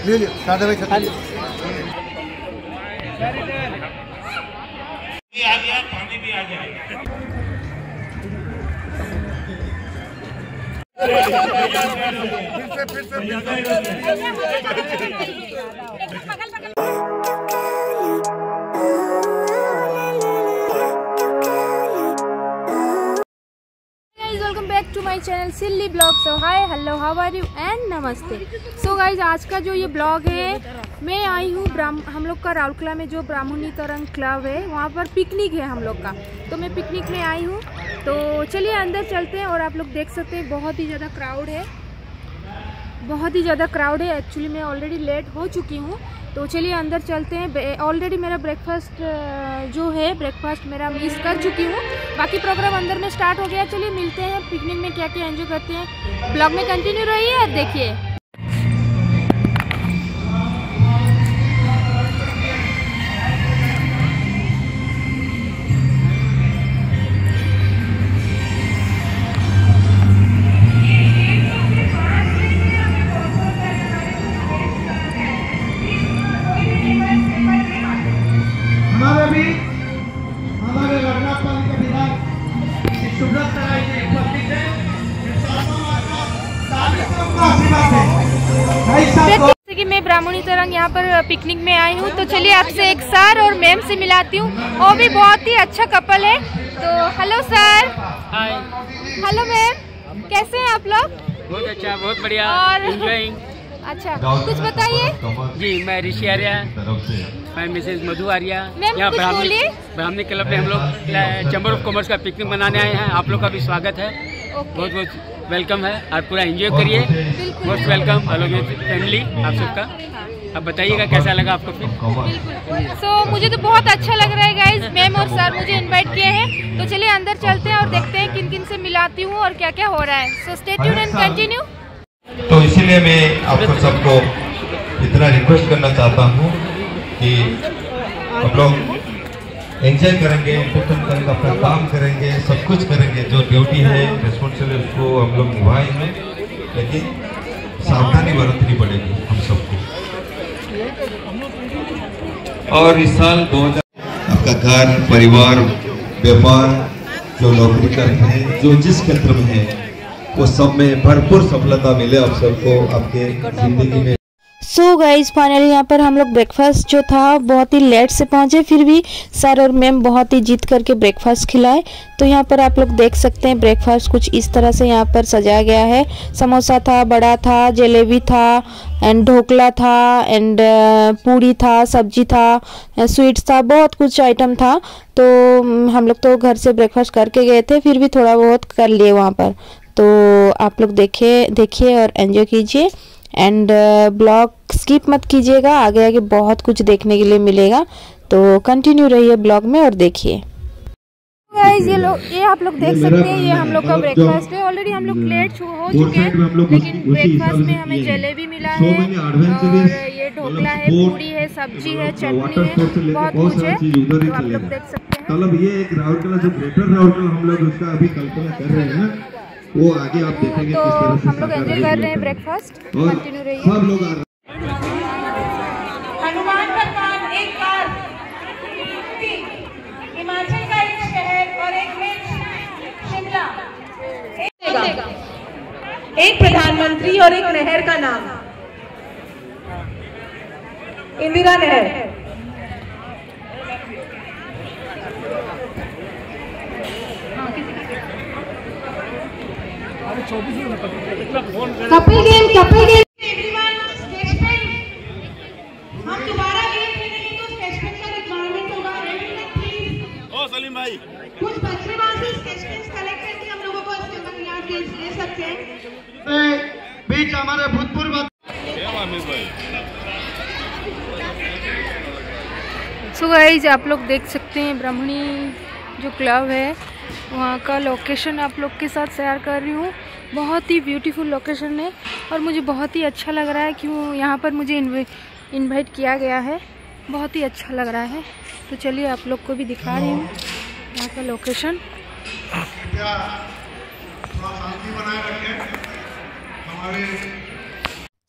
ले लिया सादा भाई छतरी आ गया, पानी भी आ जाएगा। Welcome back to my channel silly blog. So hi, hello, how are you and नमस्ते। सो गाइज, आज का जो ये ब्लॉग है, मैं आई हूँ हम लोग का राउरकेला में जो ब्राह्मणी तरंग क्लब है, वहाँ पर पिकनिक है हम लोग का। तो मैं पिकनिक में आई हूँ, तो चलिए अंदर चलते हैं। और आप लोग देख सकते हैं बहुत ही ज़्यादा क्राउड है, बहुत ही ज़्यादा क्राउड है। एक्चुअली मैं ऑलरेडी लेट हो चुकी हूँ, तो चलिए अंदर चलते हैं। ऑलरेडी मेरा ब्रेकफास्ट जो है, ब्रेकफास्ट मेरा मिस कर चुकी हूँ। बाकी प्रोग्राम अंदर में स्टार्ट हो गया। चलिए मिलते हैं, पिकनिक में क्या क्या एंजॉय करते हैं। ब्लॉग में कंटिन्यू रहिए और देखिए। हमारे रघुनाथ पालिका विधायक सुब्रत राय जी उपस्थित हैं। जैसे कि मैं ब्राह्मणी तरंग यहाँ पर पिकनिक में आई हूँ, तो चलिए आपसे एक सर और मैम से मिलाती हूँ। वो भी बहुत ही अच्छा कपल है। तो hello sir. Hi. Hello ma'am, कैसे हैं आप लोग? बहुत अच्छा, बहुत बढ़िया। और एंजॉयिंग। अच्छा, कुछ बताइए। जी, मैं ऋषि आर्या, मैं मिसेज मधु आर्या। मैम, यहाँ कुछ बोलिए। ब्राह्मणी क्लब में हम लोग चैम्बर ऑफ कॉमर्स का पिकनिक मनाने आए हैं। आप लोग का भी स्वागत है, बहुत बहुत वेलकम है। आप पूरा एंजॉय करिए। मोस्ट वेलकम अलग फैमिली आप सबका। अब बताइएगा कैसा लगा आपको फिर। बिल्कुल। सो मुझे तो बहुत अच्छा लग रहा है गाइज। मैम और सर मुझे इनवाइट किए हैं, तो चलिए अंदर चलते हैं और देखते हैं किन किन से मिलाती हूँ और क्या क्या हो रहा है। So stay tuned and continue. तो इसीलिए मैं आपको सबको इतना रिक्वेस्ट करना चाहता हूँ कि हम लोग एंजॉय करेंगे, एंटरटेन करेंगे, अपना काम करेंगे, सब कुछ करेंगे। जो ड्यूटी है, रिस्पॉन्सिबिलिटी, उसको हम लोग निभाएंगे, लेकिन सावधानी बरतनी पड़ेगी हम सबको। और इस साल 2000 आपका घर, परिवार, व्यापार, जो नौकरी करते हैं, जो जिस क्षेत्र में है, वो सब में भरपूर सफलता मिले आप सबको आपके जिंदगी में। सो गाइज, फाइनली यहाँ पर हम लोग ब्रेकफास्ट जो था बहुत ही लेट से पहुँचे, फिर भी सर और मैम बहुत ही जीत करके ब्रेकफास्ट खिलाए। तो यहाँ पर आप लोग देख सकते हैं ब्रेकफास्ट कुछ इस तरह से यहाँ पर सजाया गया है। समोसा था, बड़ा था, जलेबी था, एंड ढोकला था, एंड पूड़ी था, सब्जी था, स्वीट्स था, बहुत कुछ आइटम था। तो हम लोग तो घर से ब्रेकफास्ट करके गए थे, फिर भी थोड़ा बहुत कर लिए वहाँ पर। तो आप लोग देखिए और एंजॉय कीजिए, एंड ब्लॉग स्किप मत कीजिएगा। आगे आगे बहुत कुछ देखने के लिए मिलेगा, तो कंटिन्यू रहिए ब्लॉग में और देखिए। गाइस, ये आप लोग देख सकते हैं, ये हम लोग का ब्रेकफास्ट है। ऑलरेडी हम लोग लेट हो चुके हैं, लेकिन ब्रेकफास्ट में हमें जलेबी मिला है, और ये ढोकला है, पूड़ी है, सब्जी है, चटनी है, बहुत कुछ है। तो आप लोग देख सकते हैं। मतलब ये एक राउरकेला जो ग्रेटर राउरकेला हम लोग उसका अभी कल्पना कर रहे हैं ना, वो आगे आप देखेंगे तो किस तरह से हम लोग एंजॉय कर रहे हैं ब्रेकफास्ट। कंटिन्यू रहिए। सब लोग हनुमान भगवान एक बार हिमाचल का एक शहर और एक में शिमला, एक प्रधानमंत्री और एक नहर का नाम इंदिरा नहर। कपिल गेम एवरीवन, हम दोबारा गेम खेलेंगे तो स्केचपेन का रिक्वायरमेंट होगा। प्लीज ओ सलीम भाई, कुछ बच्चे वहां से स्केचपेन कलेक्ट करके हम लोगों को इसके बदलाव दे सकते हैं। बीच हमारे भूतपूर्व सो गाइज, आप लोग देख सकते हैं ब्राह्मणी जो क्लब है, वहाँ का लोकेशन आप लोग के साथ शेयर कर रही हूँ। बहुत ही ब्यूटीफुल लोकेशन है और मुझे बहुत ही अच्छा लग रहा है कि यहाँ पर मुझे इनवाइट किया गया है। बहुत ही अच्छा लग रहा है। तो चलिए आप लोग को भी दिखा रही हूँ यहाँ का लोकेशन।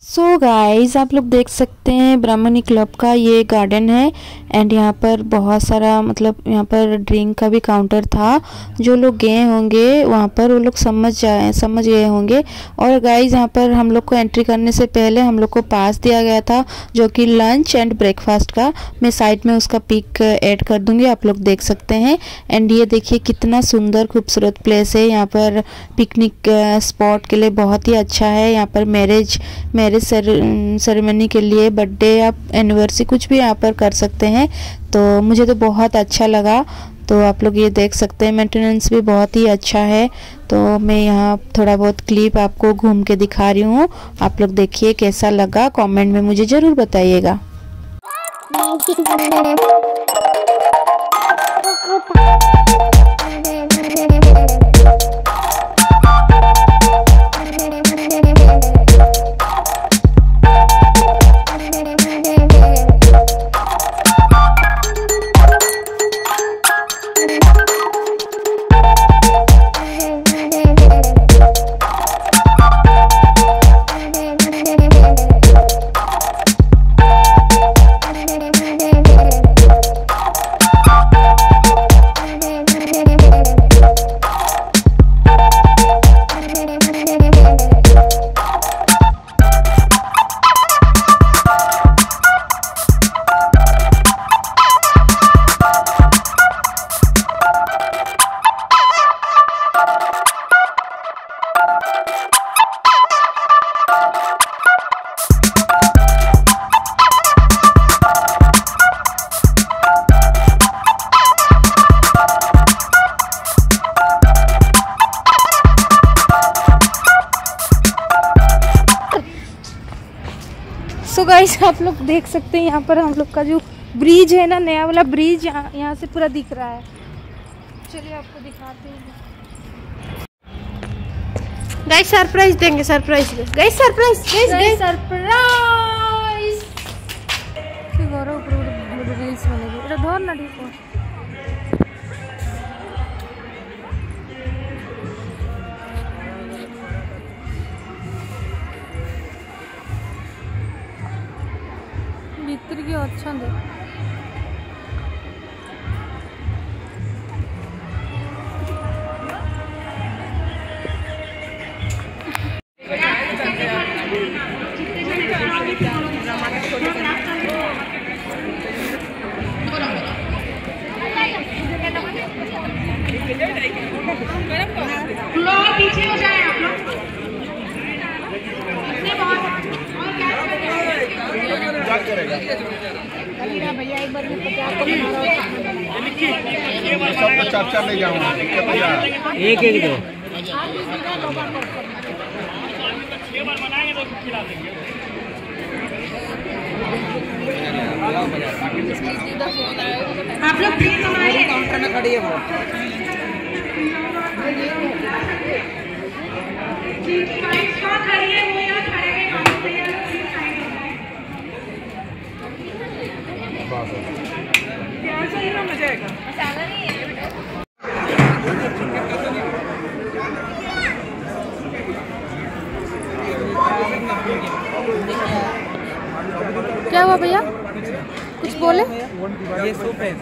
सो गाइस आप लोग देख सकते हैं ब्राह्मणी क्लब का ये गार्डन है एंड यहाँ पर बहुत सारा मतलब यहाँ पर ड्रिंक का भी काउंटर था। जो लोग गए होंगे वहाँ पर वो लोग समझ गए होंगे। और गाइस यहाँ पर हम लोग को एंट्री करने से पहले हम लोग को पास दिया गया था जो कि लंच एंड ब्रेकफास्ट का। मैं साइड में उसका पिक ऐड कर दूँगी, आप लोग देख सकते हैं। एंड ये देखिए कितना सुंदर खूबसूरत प्लेस है। यहाँ पर पिकनिक स्पॉट के लिए बहुत ही अच्छा है। यहाँ पर मैरिज सेरेमनी के लिए, बर्थडे या एनिवर्सरी कुछ भी यहाँ पर कर सकते हैं। तो मुझे तो बहुत अच्छा लगा। तो आप लोग ये देख सकते हैं मेंटेनेंस भी बहुत ही अच्छा है। तो मैं यहाँ थोड़ा बहुत क्लिप आपको घूम के दिखा रही हूँ, आप लोग देखिए कैसा लगा, कमेंट में मुझे ज़रूर बताइएगा। सो गाइस आप लोग देख सकते हैं यहाँ पर हम लोग का जो ब्रिज है ना, नया वाला ब्रिज यहाँ से पूरा दिख रहा है। चलिए आपको दिखाते हैं। गाइस सरप्राइज देंगे, surprise guys, surprise guys, surprise. Gaurav reels बनेगी, এটা ধর না ঠিক। भीतर की अच्छा दे। पीछे हो जाए आप लोग। भैया एक बार में 50 चाचा ले जाऊंगा एक एक दो। आप लोग प्लीज हमारे काउंटर में खड़ी है वो। खड़ी है वो यहाँ खड़े हैं काउंटर पे, यहाँ प्लीज साइड हो जाए। प्यार चाहिए ना, मजा आएगा। क्या हुआ भैया, कुछ बोले? ये सूप है।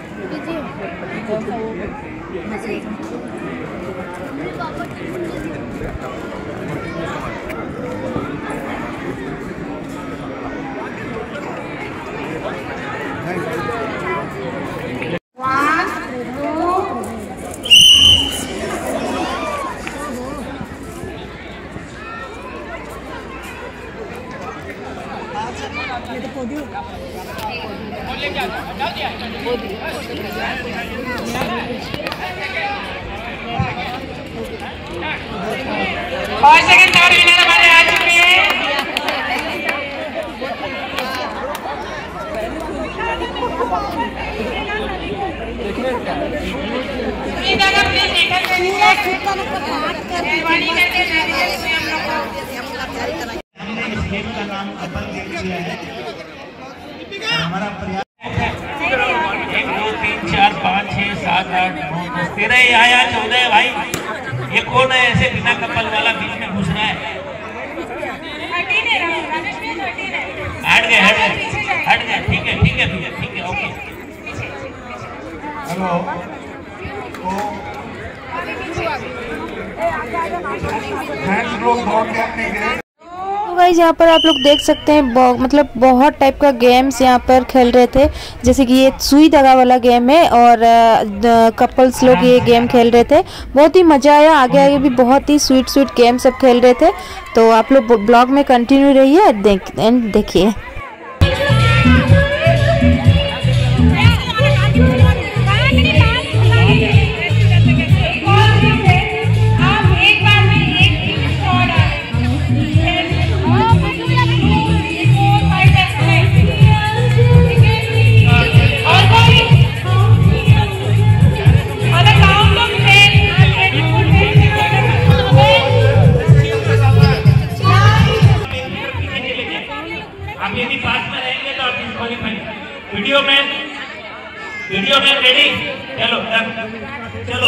और सेकंड थर्ड विनर हमारे आ चुके हैं। हमने इस गेम का नाम अपन दे दिया है। हमारा प्रयास 1 2 3 4 5 6 7 8 9 10 13 आया 14 है भाई। ये कौन है ऐसे बिना कपल वाला बीच में घुस रहा है? को फ्रेंड्स लोग दौड़ के अपने ग्रेड। तो गाइस यहाँ पर आप लोग देख सकते हैं मतलब बहुत टाइप का गेम्स यहाँ पर खेल रहे थे, जैसे कि ये सुई धागा वाला गेम है और कपल्स लोग ये गेम खेल रहे थे। बहुत ही मज़ा आया। आगे आगे भी बहुत ही स्वीट गेम सब खेल रहे थे। तो आप लोग ब्लॉग में कंटिन्यू रहिए देखिए। आप यदि पास में रहेंगे तो आप डिस्क्वालीफाई। वीडियो में रेडी, चलो चलो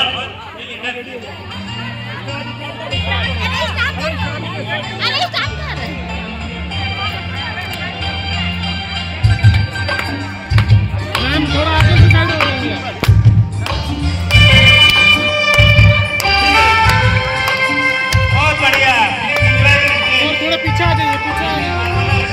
थोड़ा आगे से साइड हो रही है। बहुत बढ़िया, थोड़ा पीछे आ जाइए, पीछे आ जाइए।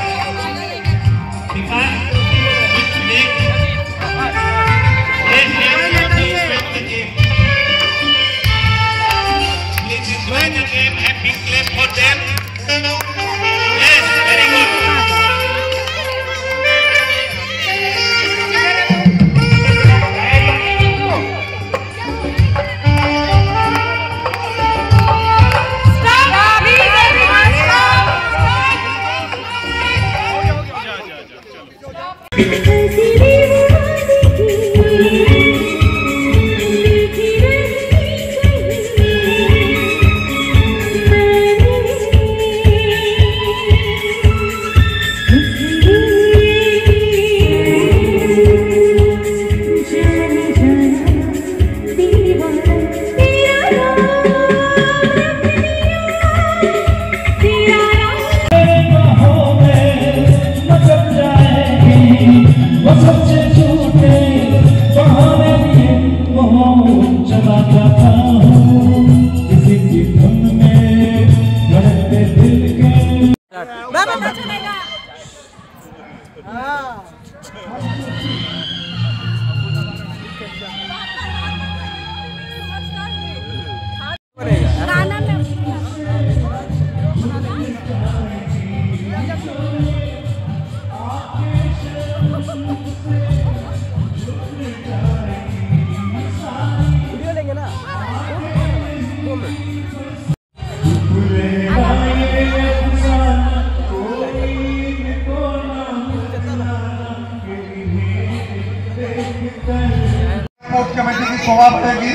कमेटी की शोभा बढ़ेगी।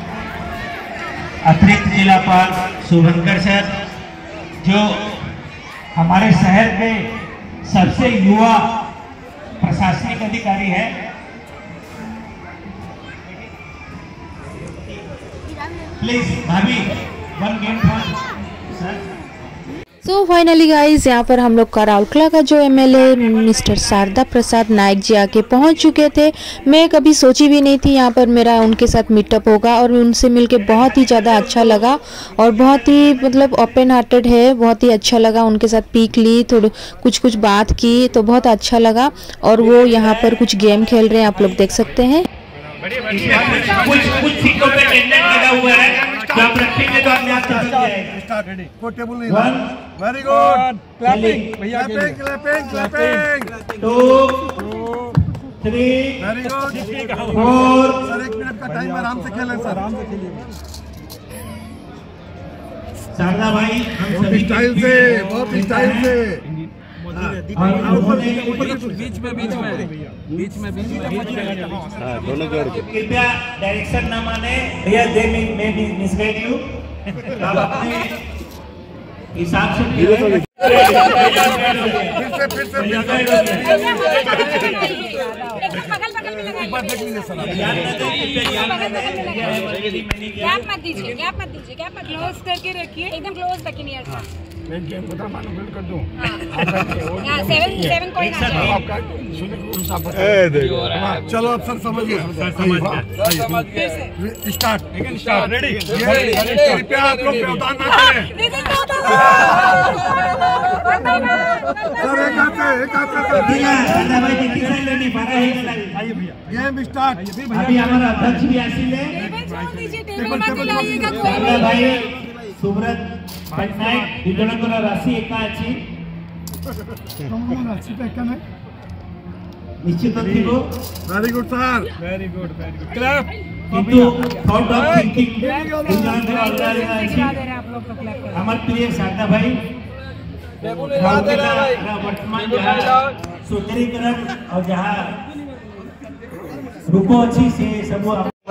अतिरिक्त जिलापाल शुभंकर सर, जो हमारे शहर के सबसे युवा प्रशासनिक अधिकारी है। प्लीज भाभी, one game sir. So finally guys यहाँ पर हम लोग का राउरकेला का जो एमएलए मिस्टर शारदा प्रसाद नायक जी आके पहुँच चुके थे। मैं कभी सोची भी नहीं थी यहाँ पर मेरा उनके साथ मीटअप होगा, और उनसे मिलके बहुत ही ज़्यादा अच्छा लगा और बहुत ही मतलब ओपन हार्टेड है। बहुत ही अच्छा लगा, उनके साथ पीक ली, थोड़ी कुछ बात की तो बहुत अच्छा लगा। और वो यहाँ पर कुछ गेम खेल रहे हैं, आप लोग देख सकते हैं। कुछ सीटों पे टेंडेंट लगा हुआ है, जो आप रखेंगे तो आप याद कर जाएंगे। टेबल नहीं वेरी गुड, क्लैपिंग भैया, clapping 2 3 very good 4। Sir 1 minute का टाइम, आराम से खेलें सर, आराम से खेलिए शारदा भाई, हम सभी स्टाइल से, बहुत स्टाइल से। बीच में दोनों जोड़ के कृपया डायरेक्शन ना माने भैया, दे में भी मिसगाइड यू। आप अपने हिसाब से फिर से गैप मत दीजिए, क्लोज करके रखिए, एकदम क्लोज रखिए। चलो अब सर समझ गए। Start ready. कृपया आप लोग व्यवधान ना करें। सर एक हाथ गेम स्टार्ट। अभी हमारा अध्यक्ष भी आसिले भाई सुब्रत पटनायक विजयनगर राशि एका अछि निश्चित थिबो। Very good sir, very good clap. किंतु थॉट ऑफ थिंकिंग विजयनगर अलग अछि। हमार प्रिय शारदा भाई वर्तमान जहाँ सुंदरीकरण और जहाँ रूपो अच्छी से सब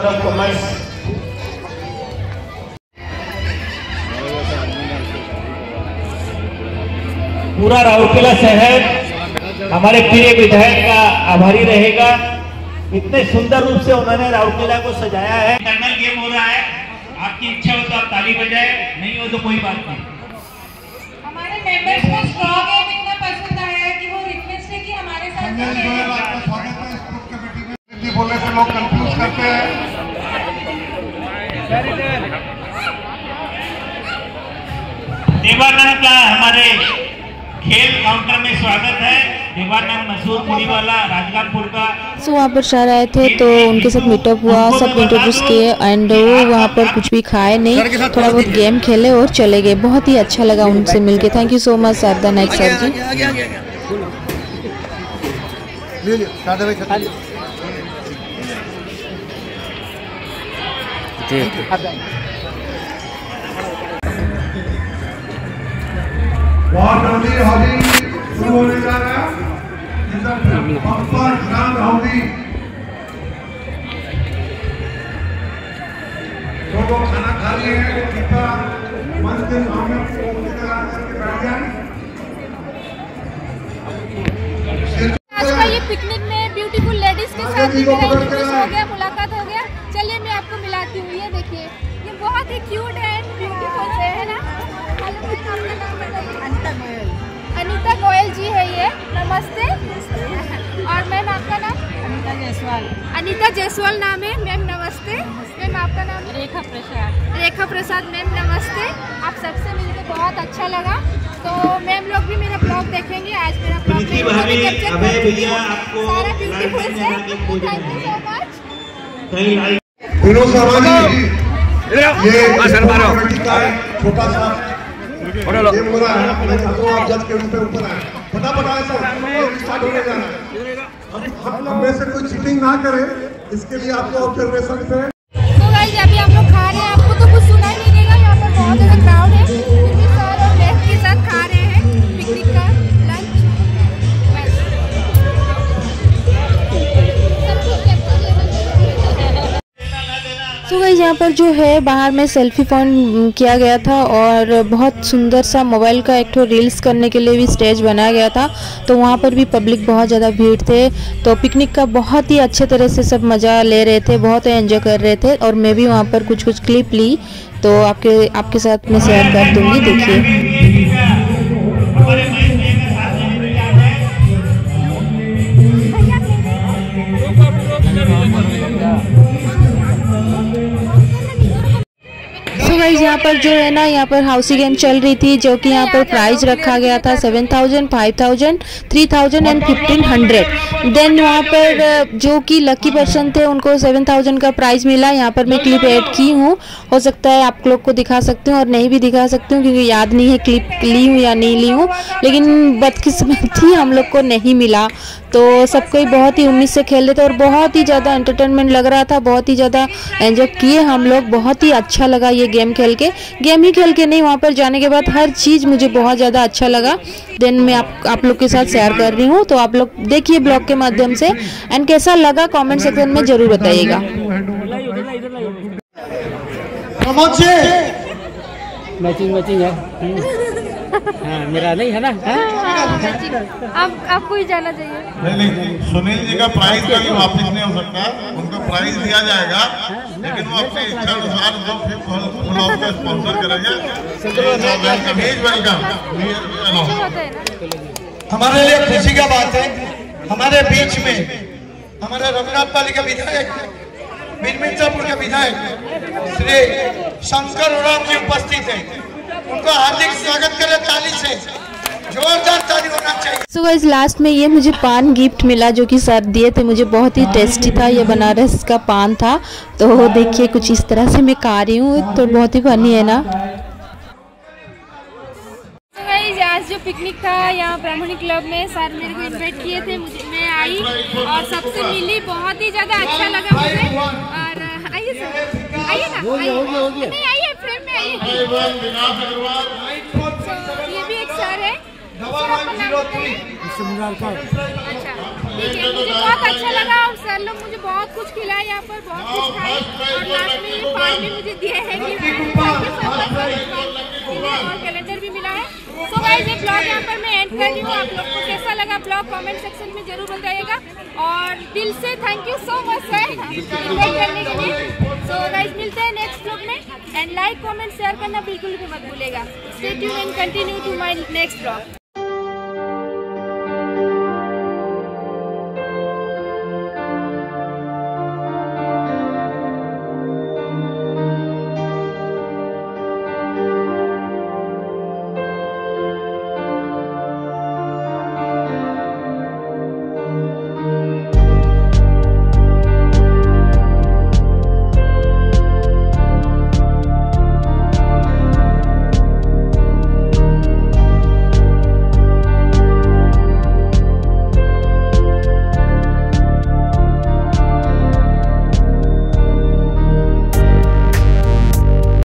पूरा राउरकेला शहर हमारे प्रिय विधायक का आभारी रहेगा। इतने सुंदर रूप से उन्होंने राउरकेला को सजाया है। इंटरनल गेम हो रहा है, आपकी इच्छा हो तो आप ताली बजाए, नहीं हो तो कोई बात नहीं। हमारे मेंबर्स को स्ट्रॉ गेम इतना पसंद आया है कि वो रिक्वेस्ट है कि हमारे साथ बोलने से लोग कंफ्यूज करते हैं। देवानंद का हमारे खेल काउंटर में स्वागत है। देवानंद मसूद पुरीवाला राजगामपुर का। सो वहाँ पर सर आए थे तो उनके साथ मीटअप हुआ, सब इंट्रोड्यूस किए एंड वो वहाँ पर कुछ भी खाए नहीं, थोड़ा बहुत गेम खेले और चले गए। बहुत ही अच्छा लगा उनसे मिलके। Thank you so much Sharada Naik sir ji. बहुत जल्दी होली शुरू होने जा रहा है। जो लोग खाना खा लिए हैं कृपया मंच के सामने बैठ जाएं। आज का ये पिकनिक में ब्यूटीफुल लेडीज के साथ भी मेरा इंट्रोड्यूस हो गया, मुलाकात हो गया। चलिए मैं आपको मिलाती हूँ। ये देखिए, ये बहुत ही क्यूट है, ब्यूटीफुल है ना। अनीता गोयल जी है ये। नमस्ते। और मैम आपका नाम? अनीता जायसवाल। अनीता जायसवाल नाम है मैम। नमस्ते मैम, आपका नाम? रेखा प्रसाद। रेखा प्रसाद मैम नमस्ते। आप सबसे मिलकर बहुत अच्छा लगा। तो मैम लोग भी मेरा ब्लॉग देखेंगे। आज मेरा ब्लॉग सारा ब्यूटीफुल है। Thank you so much. Vinod Sharma ji, ये छोटा सा गेम हो रहा है। मैं चाहता हूँ आप जज के रूप में ऊपर आए। फटाफट आए सर, स्टार्ट होने जा रहा है। हम में से कोई चीटिंग ना करे, इसके लिए आपको ऑब्जर्वेशन से। तो गाइस अभी हम लोग खा रहे हैं, आपको तो कुछ सुनाई नहीं देगा। यहाँ पर बहुत ज़्यादा क्राउड है क्योंकि सर और मैम के साथ खा रहे हैं पिकनिक का लंच। तो गाइस यहाँ पर जो है बाहर में सेल्फी पॉइंट किया गया था और बहुत सुंदर सा मोबाइल का एक ठो रील्स करने के लिए भी स्टेज बनाया गया था। तो वहाँ पर भी पब्लिक बहुत ज़्यादा भीड़ थे। तो पिकनिक का बहुत ही अच्छे तरह से सब मज़ा ले रहे थे, बहुत एंजॉय कर रहे थे। और मैं भी वहाँ पर कुछ क्लिप ली तो आपके साथ मैं शेयर कर दूँगी। देखिए गाइस यहाँ पर जो है ना, यहाँ पर हाउसी गेम चल रही थी जो कि यहाँ पर प्राइज रखा गया था 7,000, 5,000, 3,000 एंड 1,500। देन वहाँ पर जो कि लकी पर्सन थे उनको 7,000 का प्राइज मिला। यहाँ पर मैं क्लिप ऐड की हूँ, हो सकता है आप लोग को दिखा सकती हूँ और नहीं भी दिखा सकती हूँ क्योंकि याद नहीं है क्लिप ली हूँ या नहीं ली हूँ। लेकिन बदकिस्मती हम लोग को नहीं मिला। तो सब कोई बहुत ही उम्मीद से खेल रहे थे और बहुत ही ज़्यादा एंटरटेनमेंट लग रहा था, बहुत ही ज़्यादा एंजॉय किए हम लोग। बहुत ही अच्छा लगा ये गेम खेल के। गेम ही खेल के नहीं, वहाँ पर जाने के बाद हर चीज़ मुझे बहुत ज़्यादा अच्छा लगा। देन मैं आप लोग के साथ शेयर कर रही हूँ, तो आप लोग देखिए ब्लॉग के माध्यम से एंड कैसा लगा कमेंट सेक्शन में ज़रूर बताइएगा। मैचिंग है। हाँ, मेरा नहीं है ना। आपको ही जाना चाहिए। नहीं, सुनील जी का प्राइज कभी वापस नहीं हो सकता, उनको प्राइज दिया जाएगा, लेकिन वो अपने इच्छा अनुसार जो ब्लॉग को स्पॉन्सर करेंगे। हमारे लिए खुशी का बात है, हमारे बीच में हमारे रघुनाथ पाली के विधायक, मिर्जापुर के विधायक श्री शंकर उराम जी उपस्थित हैं, उनको हार्दिक स्वागत करें ताली से, जोरदार ताली होना चाहिए। सो गाइस लास्ट में ये मुझे पान गिफ्ट मिला जो कि सर दिए थे, मुझे बहुत ही टेस्टी था, ये बनारस का पान था। तो देखिए कुछ इस तरह से मैं खा रही हूँ, तो बहुत ही फनी है ना। आज जो पिकनिक था यहाँ ब्राह्मणी क्लब में, सर मेरे को इनवाइट किए थे, मैं आई और सबसे मिली, बहुत ही ज़्यादा अच्छा लगा मुझे। और आइए सर, आइए ना, नहीं आइए फ्रेम में आइए। ये भी एक सर है, आपका नाम बताइए। अच्छा ठीक है, मुझे बहुत अच्छा लगा और सर लोग मुझे बहुत कुछ खिलाया यहाँ पर, बहुत कुछ खाए और लास्ट में ये पान भी मुझे दिए हैं और कैलेंडर भी मिला है। सो गाइस ये ब्लॉग यहाँ पर मैं एंड कर रही हूँ। आप लोग को कैसा लगा ब्लॉग कमेंट सेक्शन में जरूर बताइएगा और दिल से thank you so much sir invite करने के लिए। सो गाइस मिलते हैं नेक्स्ट ब्लॉग में एंड लाइक कमेंट शेयर करना बिल्कुल भी मत भूलेगा। Stay tuned and continue to my next blog.